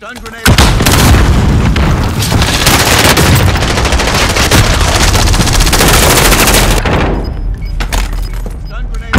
Stun grenade. Stun grenade.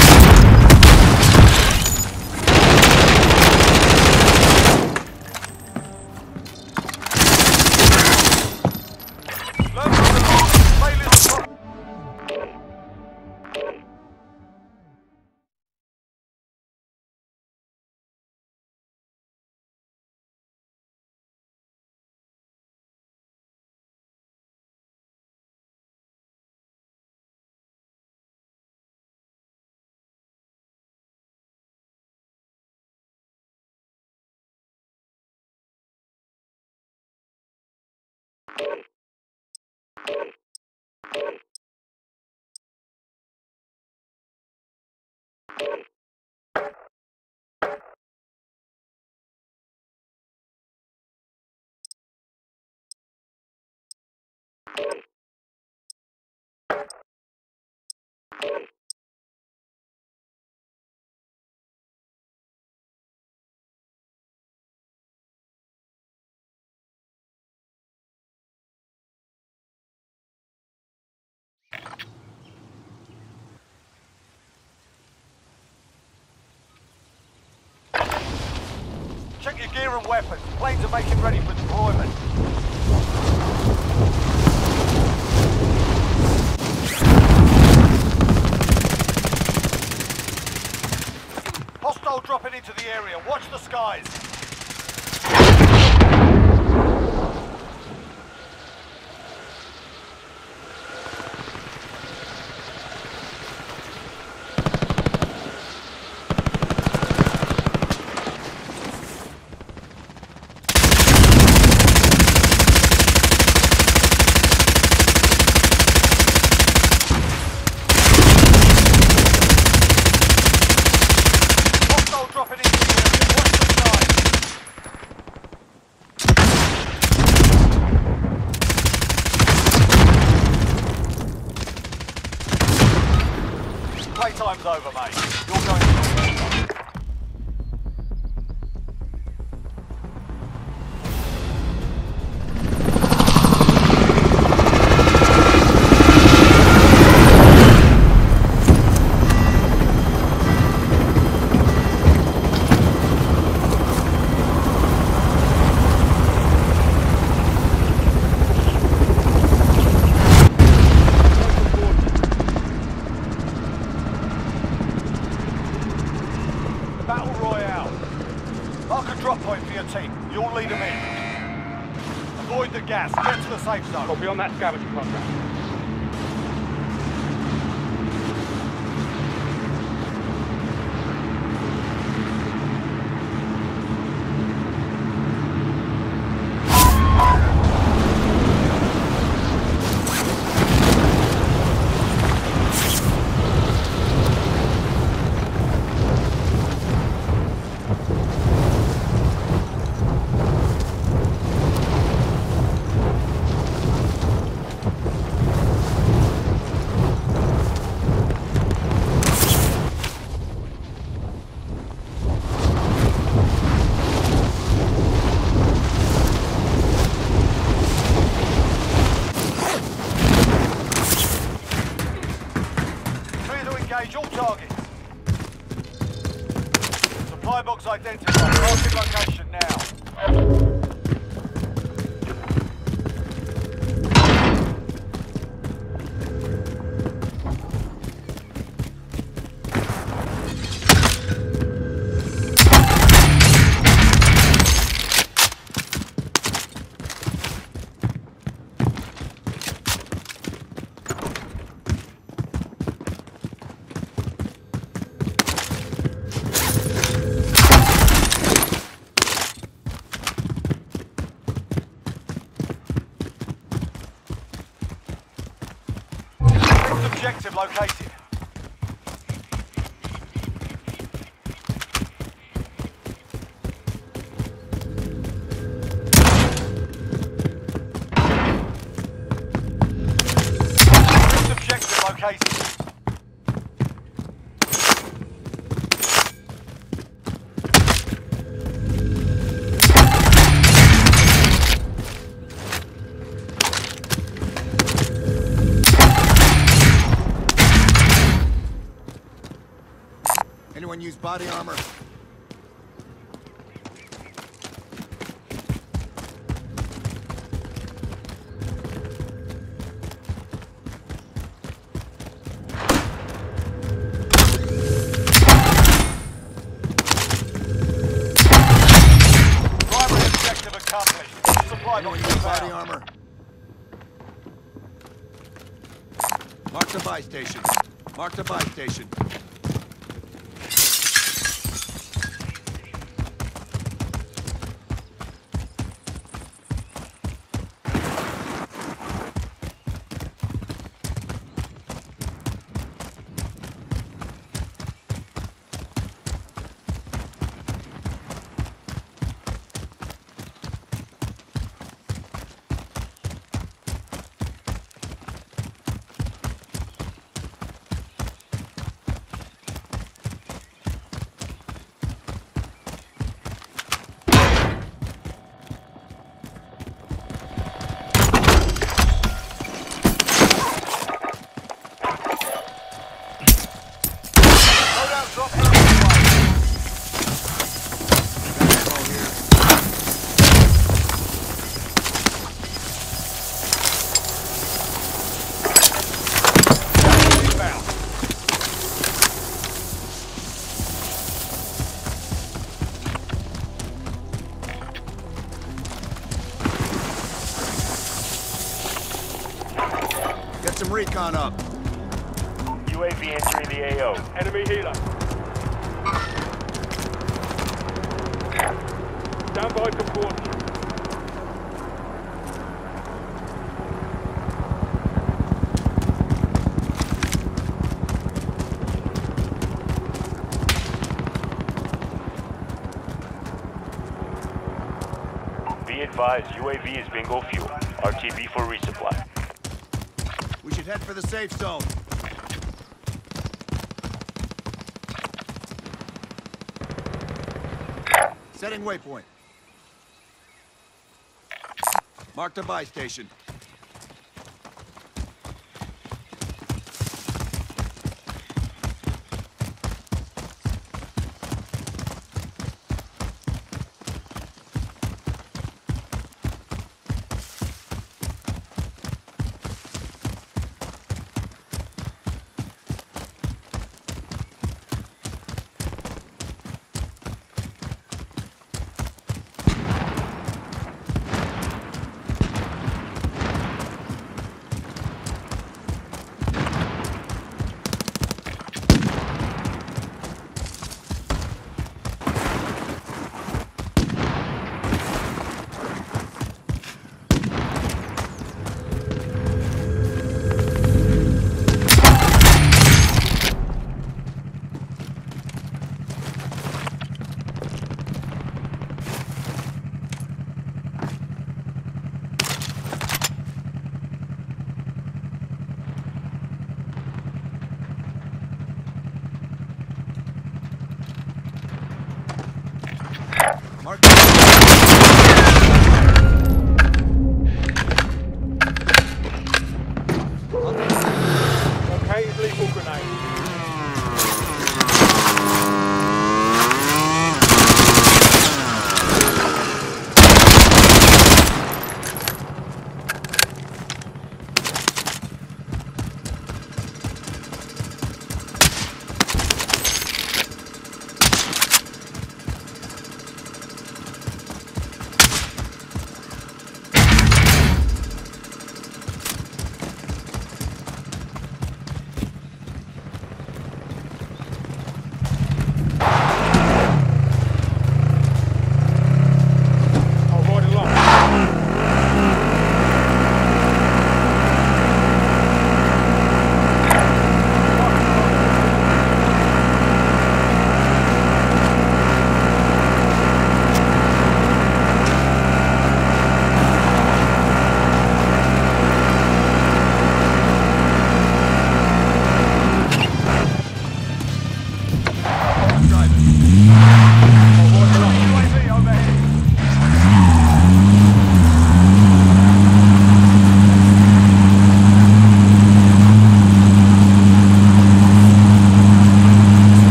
Check your gear and weapons. Planes are making ready for deployment. Hostile dropping into the area. Watch the skies. Playtime's over, mate. You're going to Battle Royale. Mark a drop point for your team. You'll lead them in. Avoid the gas. Get to the safe zone. Copy on that scavenger contract. Engage all targets. Supply box identified. Marking location now. Objective located. Objective located. Anyone use body armor? Primary objective accomplished. Supply Anyone box use body inbound. armor? Mark the buy station. Mark the buy station. Loadout drop heading this way. Ammo here. Inbound. Get some recon up. UAV entering the AO. Enemy healer. Stand by to launch. Be advised, UAV is bingo fuel. RTB for resupply. We should head for the safe zone. Setting waypoint. Mark the buy station.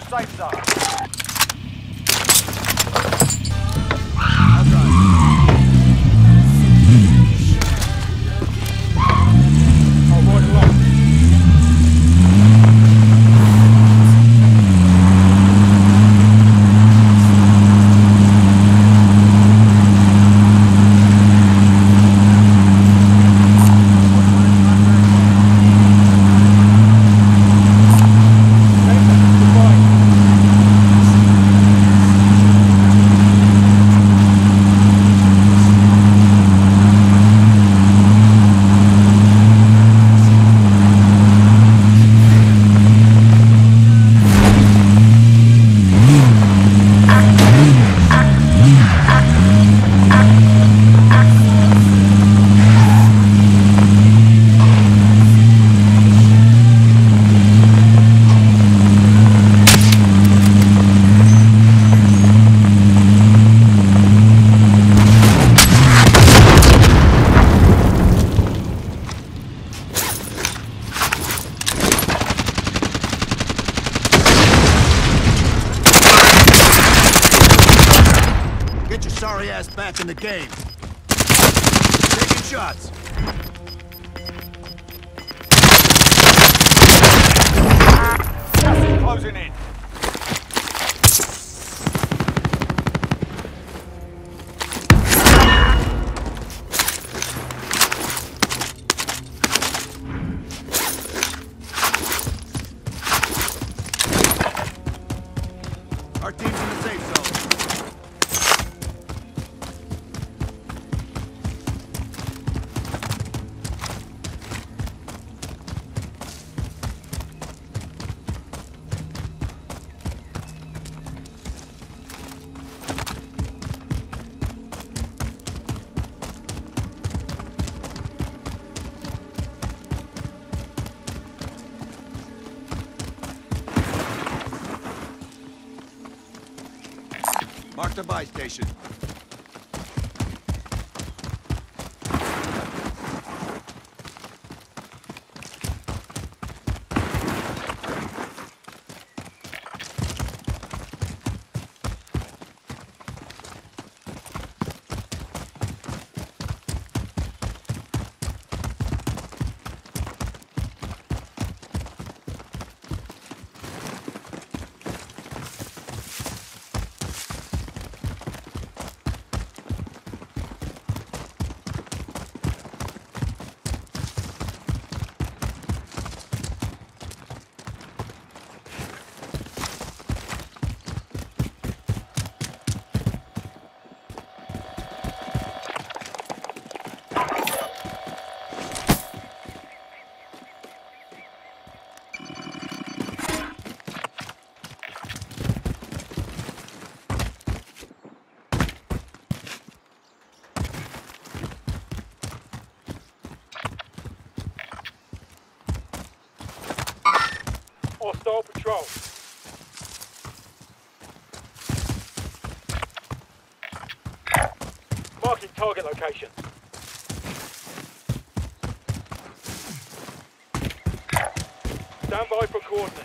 safe zone. Get your sorry ass back in the game. Taking shots. Gas is closing in. Our team's in the safe zone. Mark the buy station. Hostile patrol. Marking target location. Stand by for coordinates.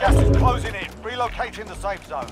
Gas is closing in. Relocating the safe zone.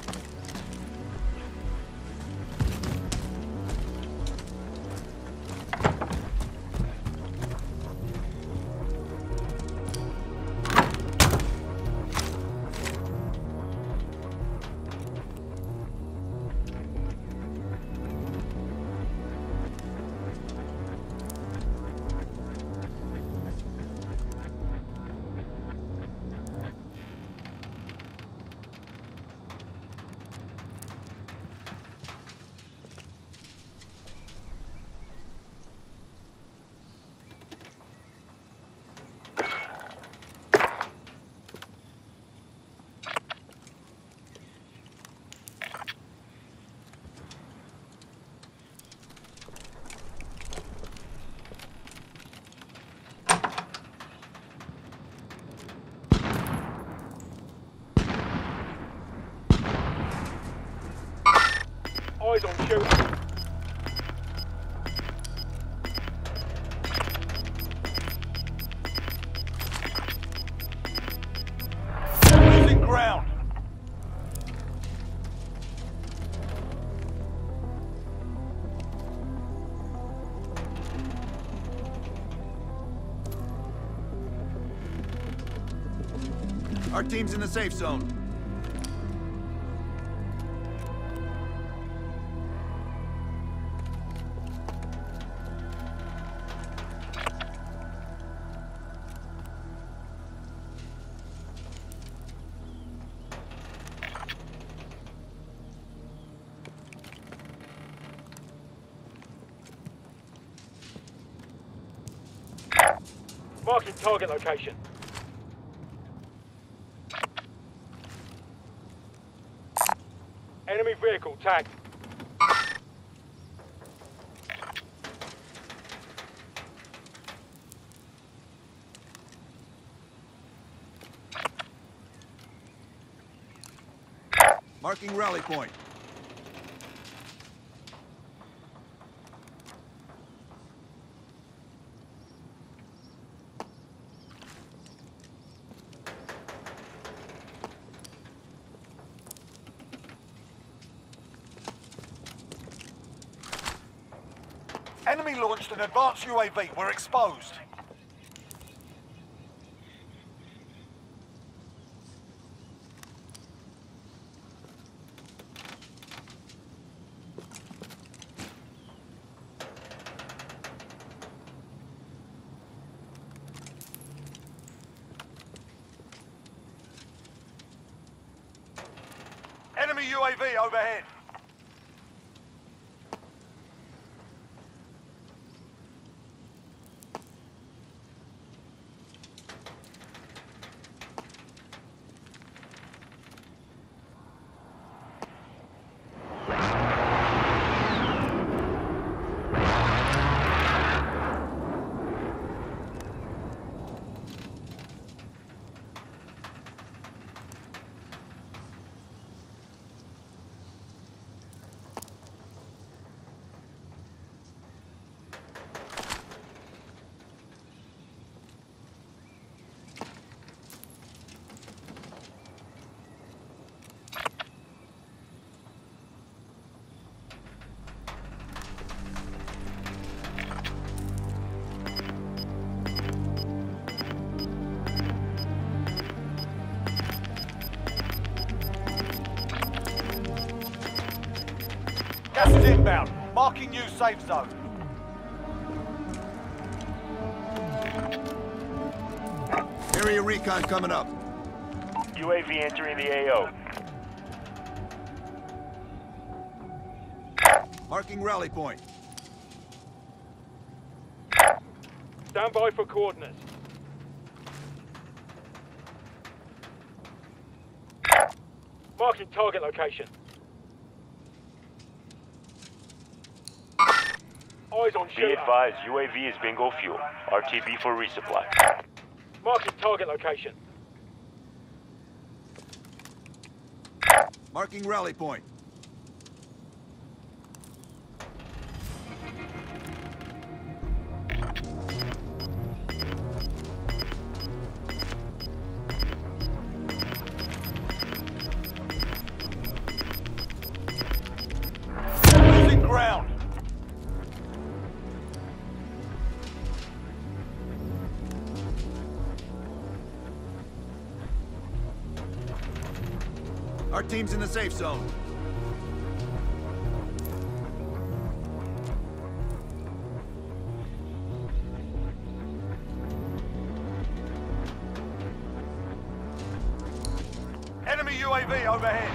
Eyes on shooting. Losing ground. Our team's in the safe zone. Marking target location. Enemy vehicle tagged. Marking rally point. Enemy launched an advanced UAV. We're exposed. Enemy UAV overhead. Gas is inbound. Marking new safe zone. Area recon coming up. UAV entering the AO. Marking rally point. Stand by for coordinates. Marking target location. Eyes on Be shooter. advised, UAV is bingo fuel. RTB for resupply. Marking target location. Marking rally point. Our team's in the safe zone. Enemy UAV overhead.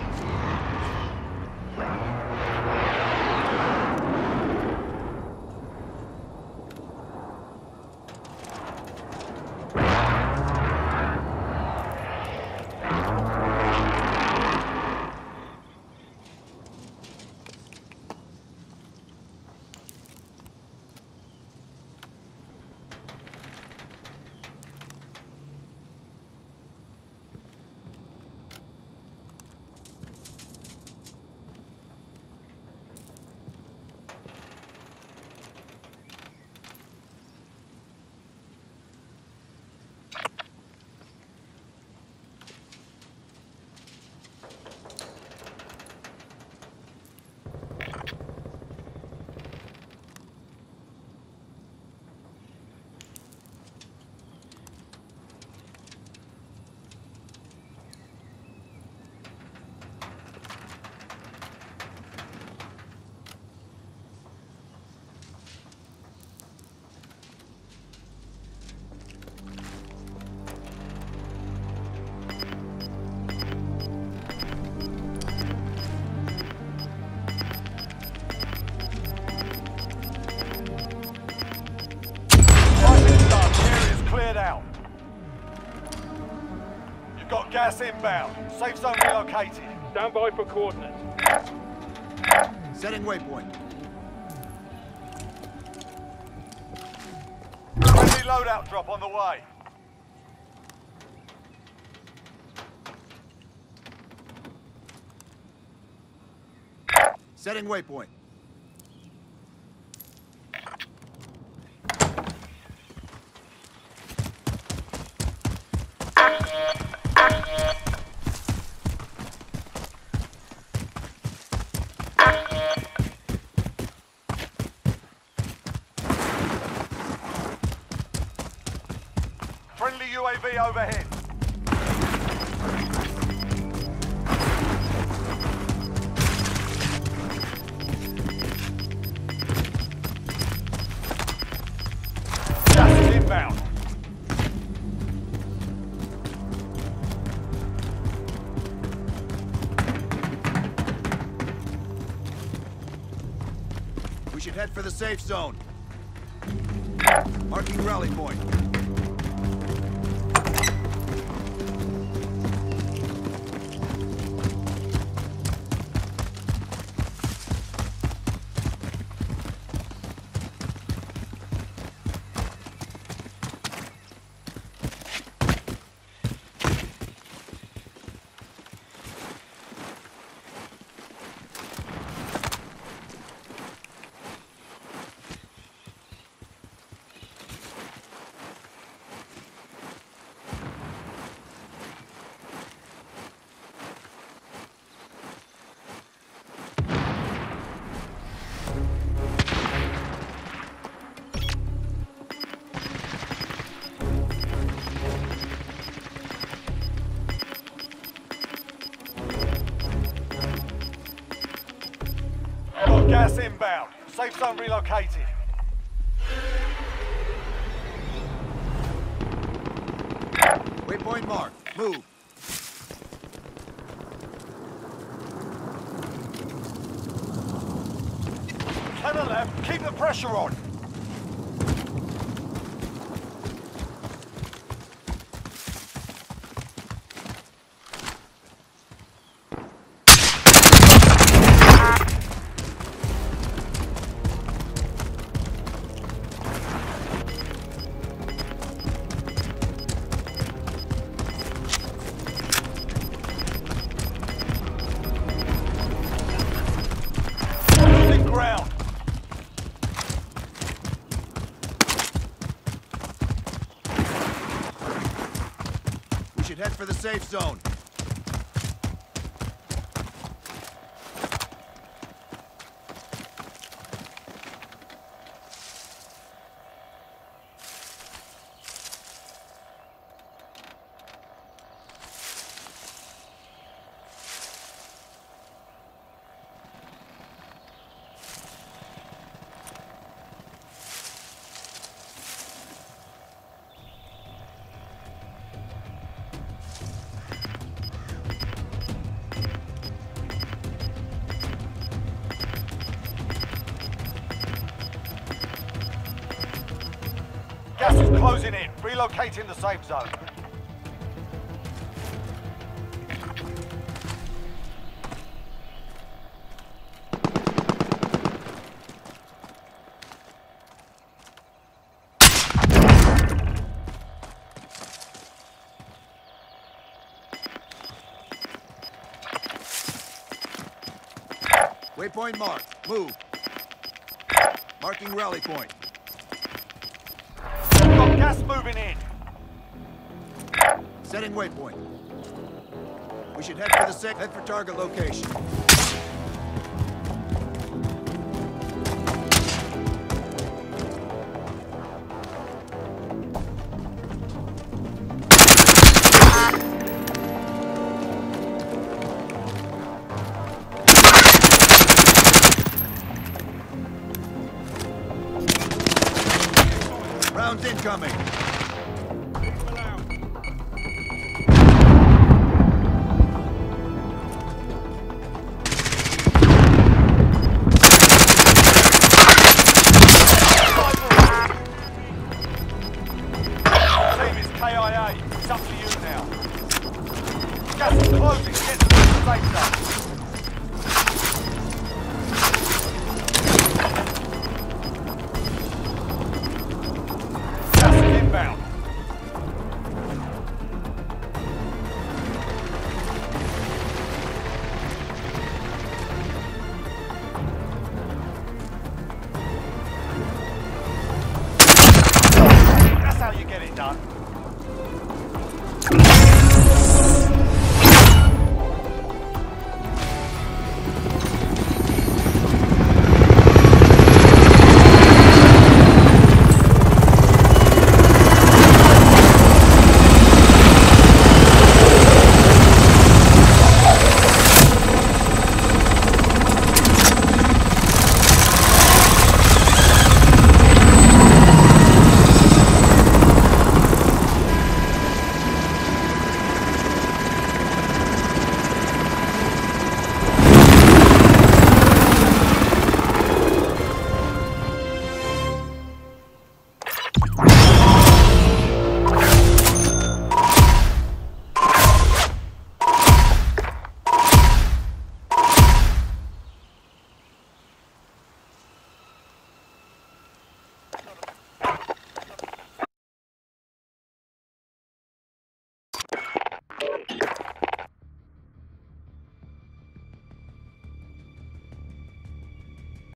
Out. You've got gas inbound. Safe zone relocated. Stand by for coordinates. Setting waypoint. Friendly loadout drop on the way. Setting waypoint. Friendly UAV overhead. Gas is inbound. We should head for the safe zone. Marking rally point. Gas inbound. Safe zone relocated. Waypoint marked. Move. 10 left. Keep the pressure on. Ground. We should head for the safe zone. Gas is closing in. Relocating the safe zone. Waypoint marked. Move. Marking rally point. Got gas moving in. Setting waypoint. We should head for the head for target location. Rounds incoming. Team is KIA. It's up to you now. Gas is closing. Get to the safe zone. Gas is inbound. That's how you get it done.